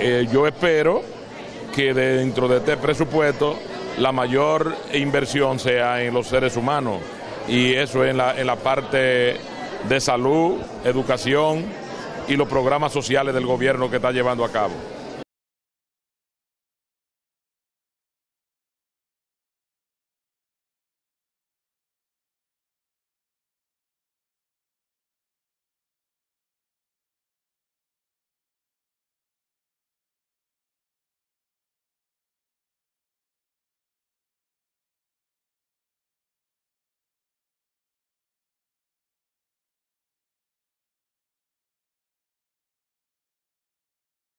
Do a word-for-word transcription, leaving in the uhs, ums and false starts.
eh, yo espero que dentro de este presupuesto la mayor inversión sea en los seres humanos, y eso en la, en la parte de salud, educación y los programas sociales del gobierno que está llevando a cabo.